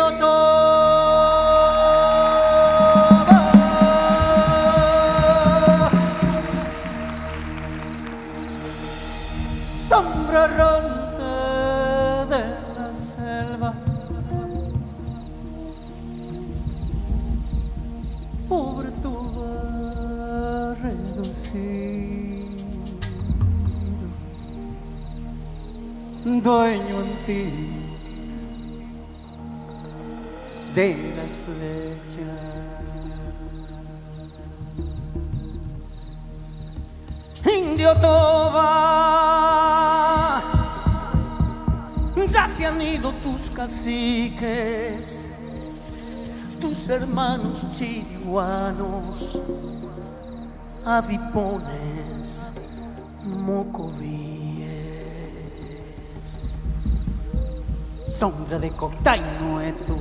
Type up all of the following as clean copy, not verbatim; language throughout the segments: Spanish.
Indio Toba, sombra errante de la selva, pobre Toba reducido, dueño en ti de las flechas. Indio Toba, ya se han ido tus caciques, tus hermanos chiriguanos, avipones, mocovíes, sombra de Coctainueto,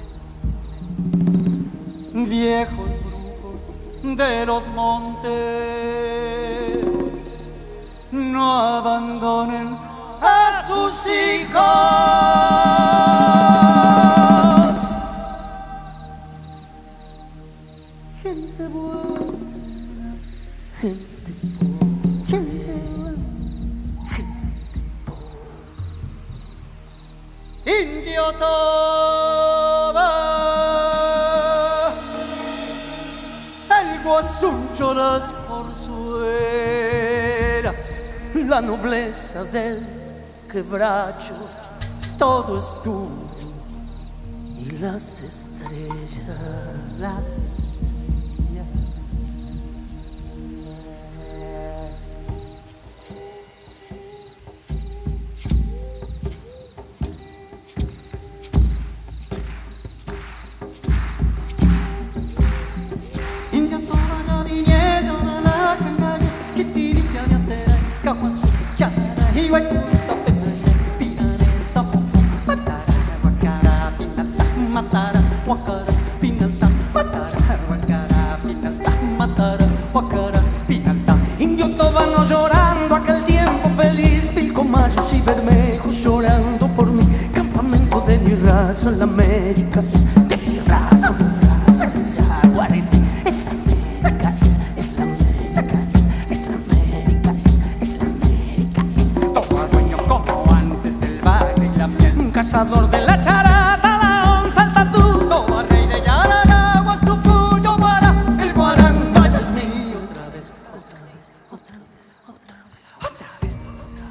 viejos brujos de los montes, no abandonen a sus hijos. Gente buena, gente pobre, gente buena, gente pobre. Indio Toba, el guasuncho, las porzuelas, la nobleza del quebracho, todo es tuyo, y las estrellas, las estrellas. Indio Toba, ya vinieron a la canalla, que tirilla de atera, caguasu, chara, y guayputa, pena, pinaresa, matara, guacara, pinata, matara, guacara, pinata, matara, guacara, pinata, matara, guacara, pinata. Indio Toba no llorando aquel tiempo feliz, pilcomayos y bermejos llorando por mi campamento de mi raza en la América, de mi raza, es la Guarete, es la América, es la América, es la América, es la América, es Toba dueño como antes del bagre y la piel, cazador de la charata, la onza, el tatú, Toba rey de Yararagua, su puyo guara, el guarangaya es mío. Otra vez, otra vez, otra vez, otra vez, otra vez, otra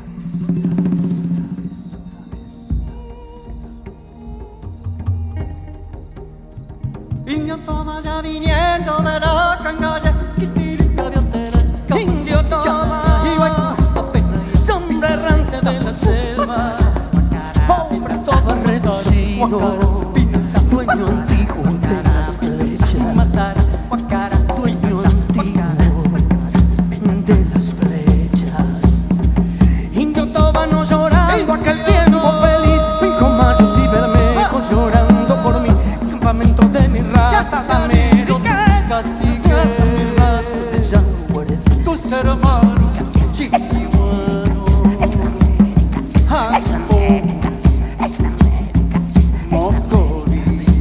vez. Indio Toba, ya viniendo de la canalla, quitirica viatera, Indio Toba, sombra errante de la selva, pobre Toba reducido, dueño antiguo de las flechas, dueño antiguo de las flechas. Indio Toba no llorando aquel tiempo feliz, pilcomayos y bermejos llorando por mi campamento de mi raza América, caciques, mi raza de Yaguaré, tus hermanos chiriguanos, es la América, es la América, es la América, mocovíes,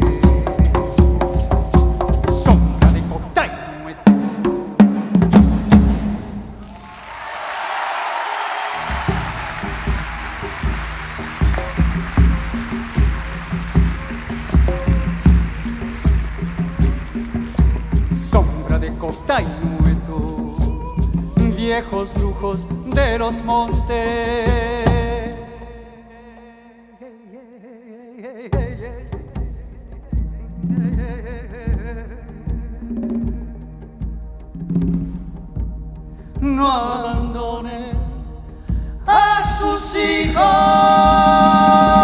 sombra de Coctainueto. Sombra de Coctainueto, viejos brujos de los montes. No abandonen a sus hijos.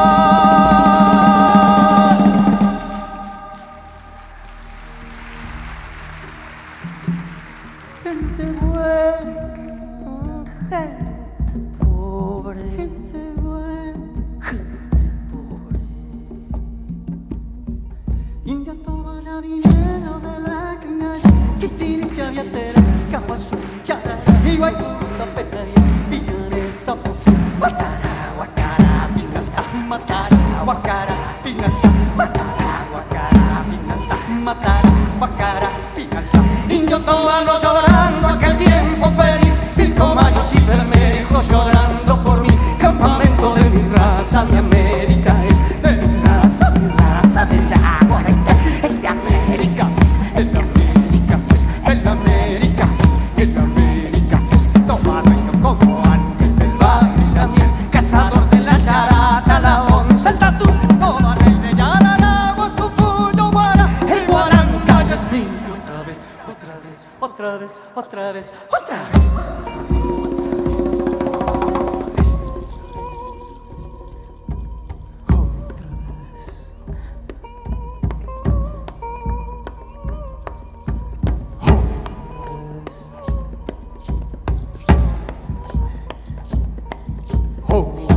Gente buena, gente pobre, gente buena, gente pobre. Indio Toba, ya vinieron de la canalla, que tienen que aviatera, caguasu, chara, y guayputa, pena, pinaresa, matara, guacara, pinalta, matara, guacara, pinalta, hermanos llorando aquel tiempo feliz, pilcomayos y bermejos llorando por mí. Campamento de mi raza, mi América es, de mi raza de Yaguareté. Es de América, es de América, es de América, es de América, es Toba como antes del baile y la miel. Cazador de la charata, la onza, el tatú, Toba, rey de Yaranagua, su puño guara. El guaranca ya es mío. Otra vez, otra vez, otra vez, otra vez, otra vez. Oh.